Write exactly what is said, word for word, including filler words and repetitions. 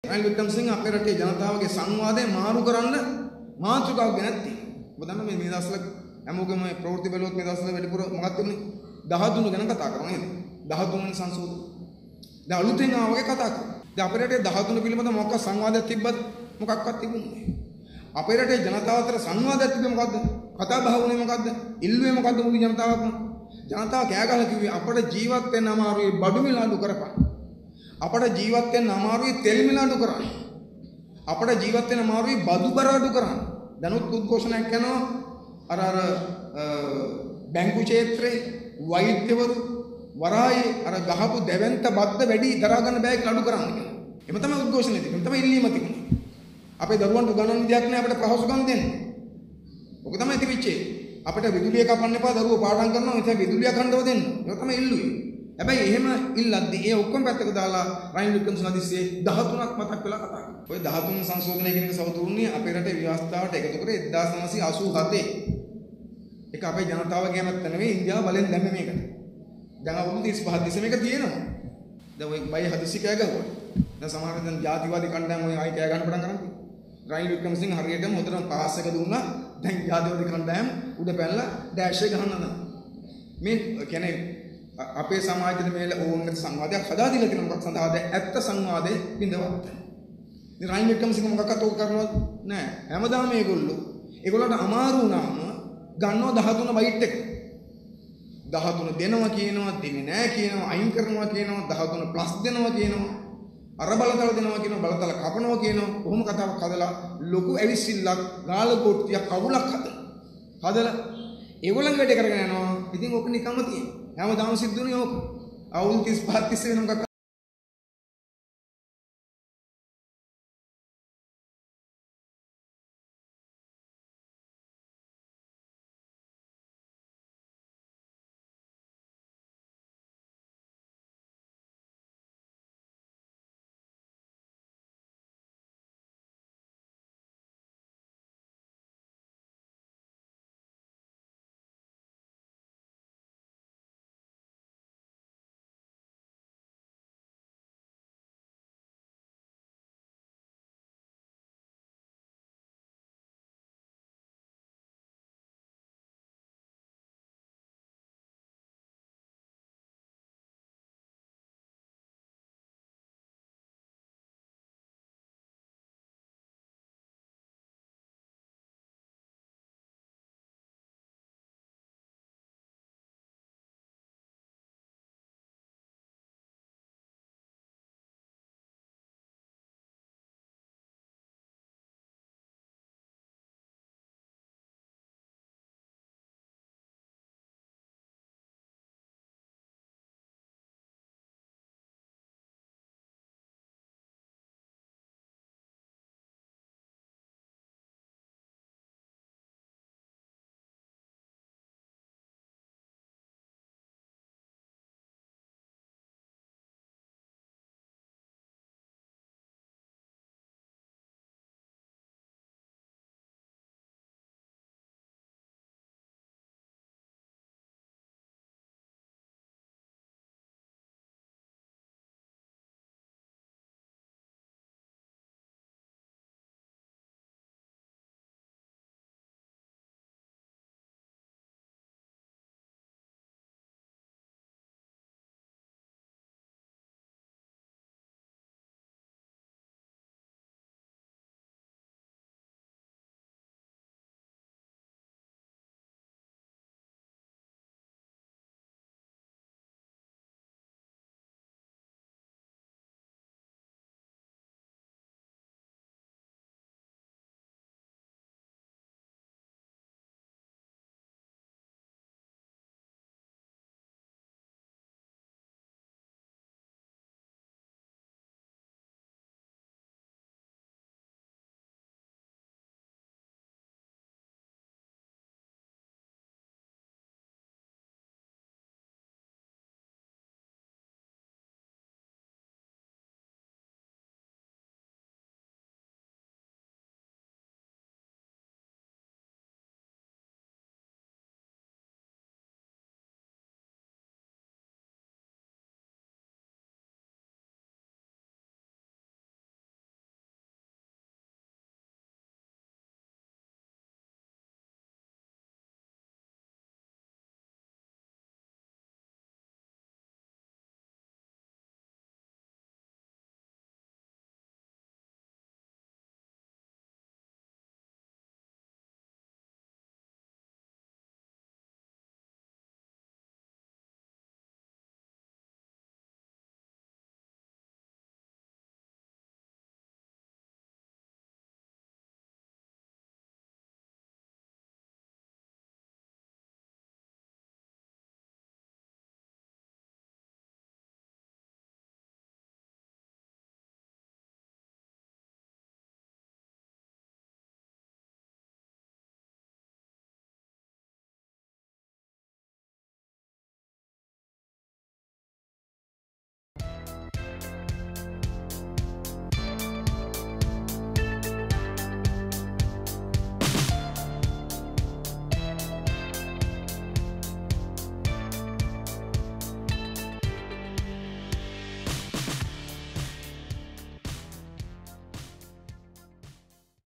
රනිල් වික්‍රමසිංහ අපේ රටේ ජනතාවගේ සංවාදය මාරු කරන්න මාතෘකාවක් ගෙනත් තියෙනවා. ඔබ දන්නා මේ මේ දවස්වල හැමෝගෙම මේ ප්‍රවෘත්ති බැලුවොත් මේ දවස්වල වැඩිපුර මොකක්ද උනේ? දහතුන ගැන කතා කරනවා නේද? දහතුන වෙනි සංශෝධන. දැන් අලුතෙන් ආවගේ කතා කරනවා. දැන් අපේ රටේ දහතුන පිළිබඳ මොකක් සංවාදයක් තිබ්බද? මොකක්වත් තිබුණේ නැහැ. අපේ රටේ ජනතාව අතර සංවාදයක් තිබ්බේ මොකද්ද? කතා බහ වුණේ මොකද්ද? ඉල්ලුවේ මොකද්ද මුළු ජනතාවක්ම? ජනතාව කෑ ගහලා කිව්වේ අපට ජීවත් වෙන්න අමාරුයි බඩු මිල අඩු කරපන්. අපට ජීවත් වෙන්න අමාරුයි තෙල් මිල අඩු කරන්න. අපට ජීවත් වෙන්න අමාරුයි බදු බර අඩු කරන්න. දැනුත් උද්ඝෝෂණයක් කරනවා අර අර බැංකු ක්ෂේත්‍රයේ වෛද්‍යවරු වරායේ අර ගහපු දෙවන්ත බද්ද වැඩි දරා ගන්න බෑ කියලා අඩු කරන්න කියලා. එම තමයි උද්ඝෝෂණය තිබුණේ. එම තමයි ඉල්ලීම තිබුණේ. අපේ දරුවන්ට උගන්වන්න විදියක් නෑ අපිට පහසුකම් දෙන්න. ඔක තමයි තිබිච්චේ. අපිට විදුලිය කපන්න එපා දරුවෝ පාඩම් කරනවා ඒ තමයි විදුලිය කණ්ඩව දෙන්න. ඒක තමයි ඉල්ලුවේ. හැබැයි එහෙම ඉල්ලද්දී ඒ ඔක්කොම පැත්තක දාලා රනිල් වික්‍රමසිංහ හදිස්සියේ දහතුනක් මතක් වෙලා කතා කරනවා. ඔය දහතුන සංශෝධනය කියන එක සවතුරුන්නේ අපේ රටේ ව්‍යවස්ථාවට එකතු කරේ එක්දාස් නවසිය අසූ හතේ. ඒක අපේ ජනතාවගේ මත නෙවෙයි ඉන්දියාව බලෙන් දැම්මේ මේකට. දැන් අවුරුදු තිස් පහක් තිස්සේ මේක තියෙනවා. දැන් ඔය බයි හදිස්සි කෑ ගහුවා. දැන් සමහර දැන් ජාතිවාදී කණ්ඩායම් ඔය ආයි කෑ ගන්න පටන් ගන්නවා. රනිල් වික්‍රමසිංහ හරියටම උදේට පාස් එක දුන්නා. දැන් ජාතිවාදී කණ්ඩායම් උඩ පැනලා ඩෑෂ් එක ගහනවා. මේ කියන්නේ අපේ සමාජයේ මේ ඕනකට සංවාදයක් හදා දීලා තියෙන මොකක් සඳහාද? ඇත්ත සංවාදයේ බිඳවත්. ඉතින් රනිල් වික්‍රමසිංහ මොකක්වත් ඕක කරනවද? නෑ. හැමදාම මේගොල්ලෝ ඒගොල්ලන්ට අමාරු වුණාම ගන්නවා දහතුන බයිට් එක. දහතුන දෙනවා කියනවා, දෙන්නේ නෑ කියනවා, අයින් කරනවා කියනවා, දහතුන ප්ලස් දෙනවා කියනවා, අර බලතල දෙනවා කියනවා, බලතල කපනවා කියනවා. කොහොම කතාවක් හදලා ලොකු ඇවිස්සිල්ලක්, ගාලකොට්ටියක්, කවුලක් හදලා. හදලා ඒගොල්ලන් වැඩ කරගෙන යනවා. ඉතින් ඕක නිකම්ම තියෙනවා. හැමදාම සිද්ධුනේ ඕක. අවුරුදු තිස් පහක් තිස්සේ වෙන මොකක්